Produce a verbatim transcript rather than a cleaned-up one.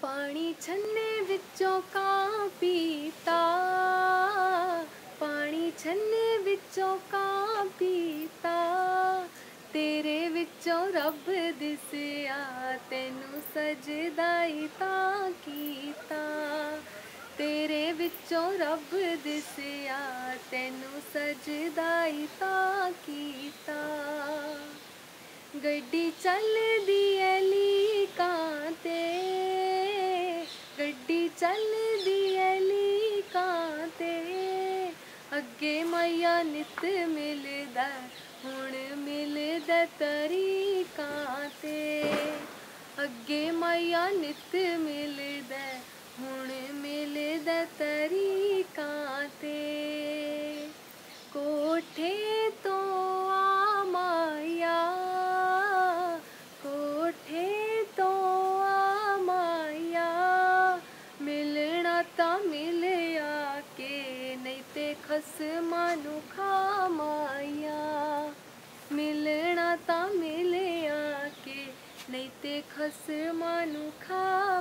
पानी छन्ने विचों कां पीता, पानी छन्ने विचों कां पीता, तेरे विचों रब दिसिया तैनू सजदाई तां कीता, तेरे विचों रब दिसिया तैनू सजदाई तां कीता। गड्डी चलदी ऐ लीकां ते, गड्डी चलदी ऐ लीकां ते, अगे माया नित मिलदा हुण मिलदा तरीकां ते, अगे माया नित मिलदा हुण मिलदा तरीकां ते। कोठे तो आ माया, कोठे तो आ माया, मिलना तां मिलिया के नहीं ते खसमां नू खा माया, मिलना तां मिलिया के नहीं ते खसमां नू खा